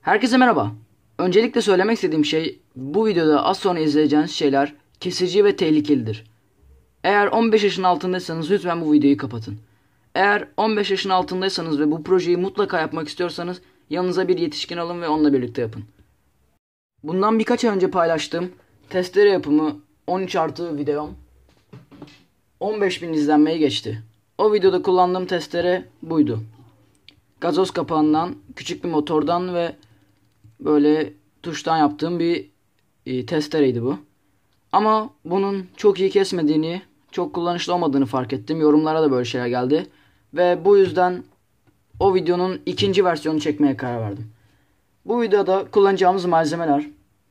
Herkese merhaba. Öncelikle söylemek istediğim şey, bu videoda az sonra izleyeceğiniz şeyler kesici ve tehlikelidir. Eğer 15 yaşın altındaysanız lütfen bu videoyu kapatın. Eğer 15 yaşın altındaysanız ve bu projeyi mutlaka yapmak istiyorsanız yanınıza bir yetişkin alın ve onunla birlikte yapın. Bundan birkaç ay önce paylaştığım testere yapımı 13+ videom 15.000 izlenmeyi geçti. O videoda kullandığım testere buydu. Gazoz kapağından, küçük bir motordan ve böyle tuştan yaptığım bir testereydi bu. Ama bunun çok iyi kesmediğini, çok kullanışlı olmadığını fark ettim. Yorumlara da böyle şeyler geldi. Ve bu yüzden o videonun ikinci versiyonunu çekmeye karar verdim. Bu videoda kullanacağımız malzemeler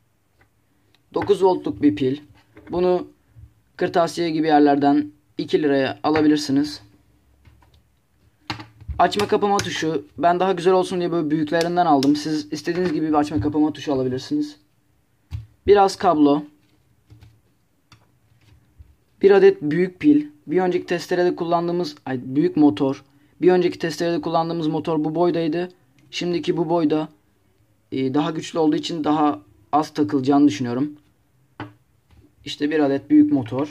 9 voltluk bir pil. Bunu kırtasiye gibi yerlerden 2 liraya alabilirsiniz. Açma kapama tuşu. Ben daha güzel olsun diye böyle büyüklerinden aldım. Siz istediğiniz gibi bir açma kapama tuşu alabilirsiniz. Biraz kablo. Bir adet büyük pil. Bir önceki testerede kullandığımız büyük motor. Bir önceki testerede kullandığımız motor bu boydaydı. Şimdiki bu boyda. Daha güçlü olduğu için daha az takılacağını düşünüyorum. İşte bir adet büyük motor.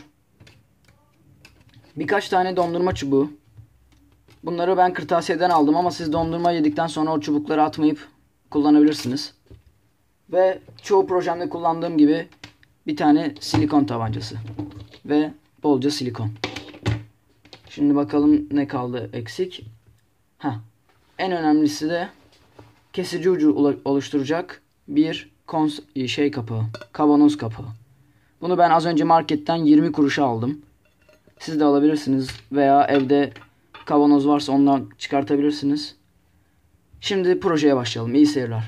Birkaç tane dondurma çubuğu. Bunları ben kırtasiyeden aldım ama siz dondurma yedikten sonra o çubukları atmayıp kullanabilirsiniz. Ve çoğu projemde kullandığım gibi bir tane silikon tabancası. Ve bolca silikon. Şimdi bakalım ne kaldı eksik. En önemlisi de kesici ucu oluşturacak bir kapağı. Kavanoz kapağı. Bunu ben az önce marketten 20 kuruşa aldım. Siz de alabilirsiniz veya evde kavanoz varsa ondan çıkartabilirsiniz. Şimdi projeye başlayalım. İyi seyirler.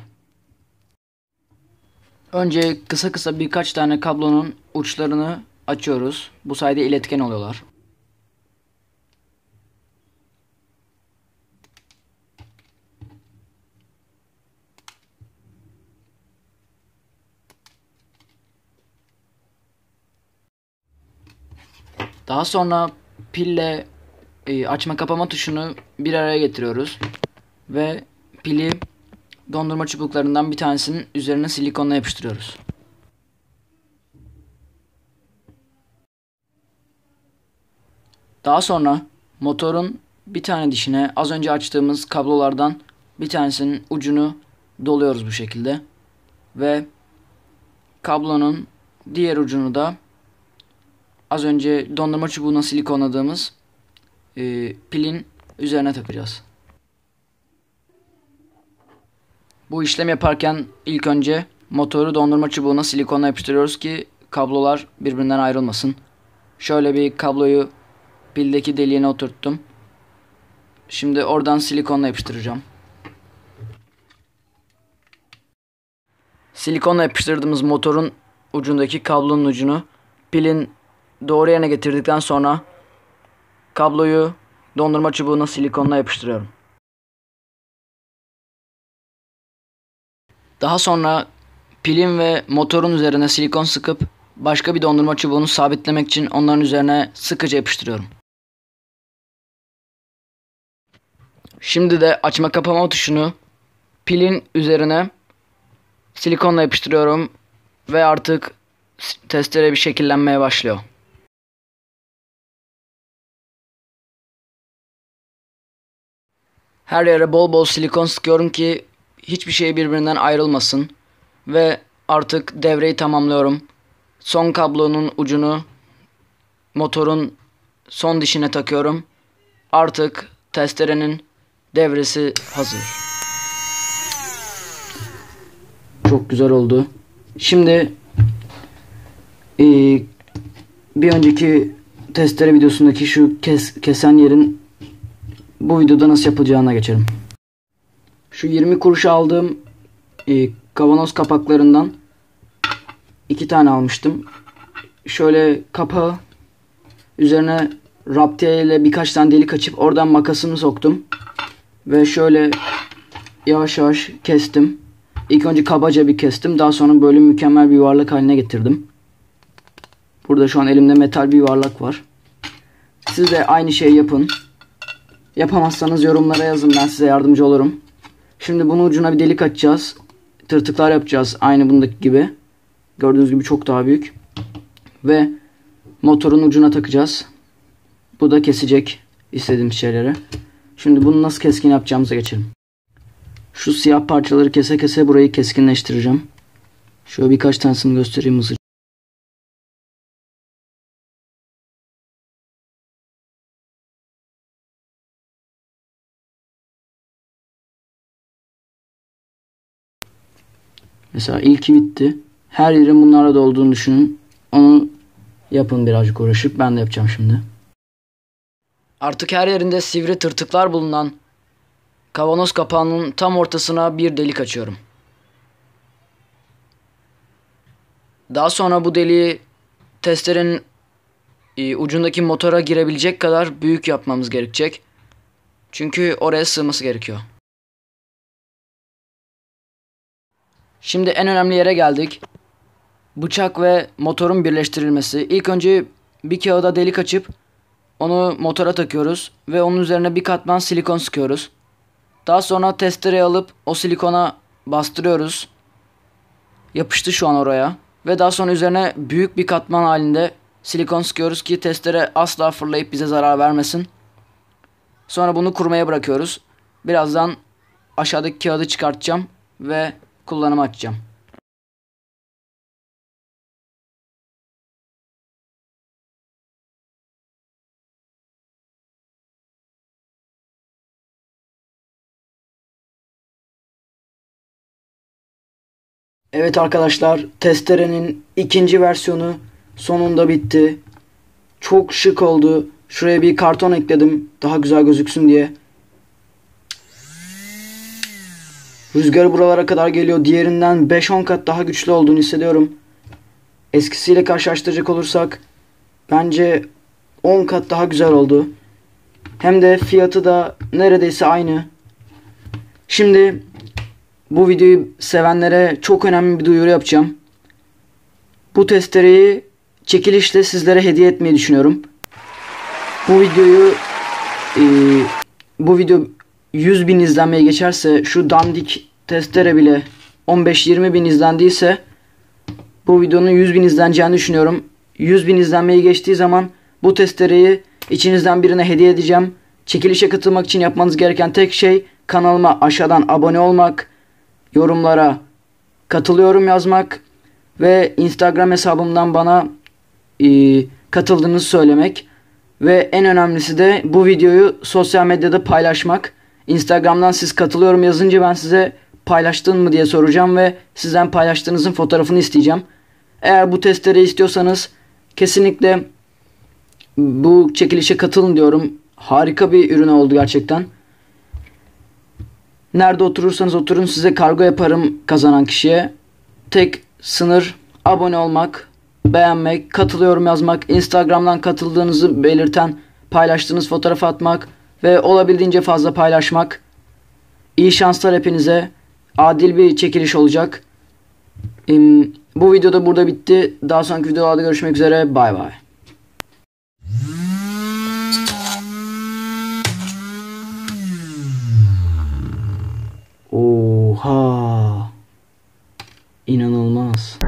Önce kısa birkaç tane kablonun uçlarını açıyoruz. Bu sayede iletken oluyorlar. Daha sonra pille açma kapama tuşunu bir araya getiriyoruz. Ve pili dondurma çubuklarından bir tanesinin üzerine silikonla yapıştırıyoruz. Daha sonra motorun bir tane dişine az önce açtığımız kablolardan bir tanesinin ucunu doluyoruz bu şekilde. Ve kablonun diğer ucunu da az önce dondurma çubuğuna silikonladığımız pilin üzerine takacağız. Bu işlem yaparken ilk önce motoru dondurma çubuğuna silikonla yapıştırıyoruz ki kablolar birbirinden ayrılmasın. Şöyle bir kabloyu pildeki deliğine oturttum. Şimdi oradan silikonla yapıştıracağım. Silikonla yapıştırdığımız motorun ucundaki kablonun ucunu pilin doğru yerine getirdikten sonra kabloyu dondurma çubuğuna silikonla yapıştırıyorum. Daha sonra pilin ve motorun üzerine silikon sıkıp başka bir dondurma çubuğunu sabitlemek için onların üzerine sıkıca yapıştırıyorum. Şimdi de açma kapama tuşunu pilin üzerine silikonla yapıştırıyorum ve artık testere bir şekillenmeye başlıyor. Her yere bol bol silikon sıkıyorum ki hiçbir şey birbirinden ayrılmasın. Ve artık devreyi tamamlıyorum. Son kablonun ucunu motorun son dişine takıyorum. Artık testerenin devresi hazır. Çok güzel oldu. Şimdi bir önceki testere videosundaki şu kesen yerin bu videoda nasıl yapılacağına geçelim. Şu 20 kuruşa aldığım kavanoz kapaklarından 2 tane almıştım. Şöyle kapağı üzerine raptiye ile birkaç tane delik açıp oradan makasımı soktum. Ve şöyle yavaş yavaş kestim. İlk önce kabaca bir kestim. Daha sonra böyle mükemmel bir yuvarlak haline getirdim. Burada şu an elimde metal bir yuvarlak var. Siz de aynı şeyi yapın. Yapamazsanız yorumlara yazın, ben size yardımcı olurum. Şimdi bunun ucuna bir delik açacağız. tırtıklar yapacağız. Aynı bundaki gibi. Gördüğünüz gibi çok daha büyük. Ve motorun ucuna takacağız. Bu da kesecek istediğimiz şeyleri. Şimdi bunu nasıl keskin yapacağımıza geçelim. Şu siyah parçaları kese kese burayı keskinleştireceğim. Şöyle birkaç tanesini göstereyim hızlıca. Mesela ilki bitti. Her yerin bunlarla dolduğunu düşünün. Onu yapın birazcık uğraşıp. Ben de yapacağım şimdi. Artık her yerinde sivri tırtıklar bulunan kavanoz kapağının tam ortasına bir delik açıyorum. Daha sonra bu deliği testerenin ucundaki motora girebilecek kadar büyük yapmamız gerekecek. Çünkü oraya sığması gerekiyor. Şimdi en önemli yere geldik. Bıçak ve motorun birleştirilmesi. İlk önce bir kağıda delik açıp onu motora takıyoruz ve onun üzerine bir katman silikon sıkıyoruz. Daha sonra testereyi alıp o silikona bastırıyoruz. Yapıştı şu an oraya. Ve daha sonra üzerine büyük bir katman halinde silikon sıkıyoruz ki testere asla fırlayıp bize zarar vermesin. Sonra bunu kurumaya bırakıyoruz. Birazdan aşağıdaki kağıdı çıkartacağım ve kullanıma açacağım. Evet arkadaşlar, testerenin ikinci versiyonu sonunda bitti. Çok şık oldu. Şuraya bir karton ekledim daha güzel gözüksün diye. Rüzgar buralara kadar geliyor. Diğerinden 5-10 kat daha güçlü olduğunu hissediyorum. Eskisiyle karşılaştıracak olursak bence 10 kat daha güzel oldu. Hem de fiyatı da neredeyse aynı. Şimdi bu videoyu sevenlere çok önemli bir duyuru yapacağım. Bu testereyi çekilişle sizlere hediye etmeyi düşünüyorum. Bu video 100.000 izlenmeye geçerse, şu dandik testere bile 15-20 bin izlendiyse bu videonun 100.000 izleneceğini düşünüyorum. 100.000 izlenmeyi geçtiği zaman bu testereyi içinizden birine hediye edeceğim. Çekilişe katılmak için yapmanız gereken tek şey kanalıma aşağıdan abone olmak, yorumlara katılıyorum yazmak ve Instagram hesabımdan bana katıldığınızı söylemek. Ve en önemlisi de bu videoyu sosyal medyada paylaşmak. Instagram'dan siz katılıyorum yazınca ben size paylaştın mı diye soracağım ve sizden paylaştığınızın fotoğrafını isteyeceğim. Eğer bu testereyi istiyorsanız kesinlikle bu çekilişe katılın diyorum. Harika bir ürün oldu gerçekten. Nerede oturursanız oturun size kargo yaparım kazanan kişiye. Tek sınır abone olmak, beğenmek, katılıyorum yazmak, Instagram'dan katıldığınızı belirten, paylaştığınız fotoğrafı atmak ve olabildiğince fazla paylaşmak. İyi şanslar hepinize. Adil bir çekiliş olacak. Bu video da burada bitti. Daha sonraki videolarda görüşmek üzere. Bay bay. Oha. İnanılmaz.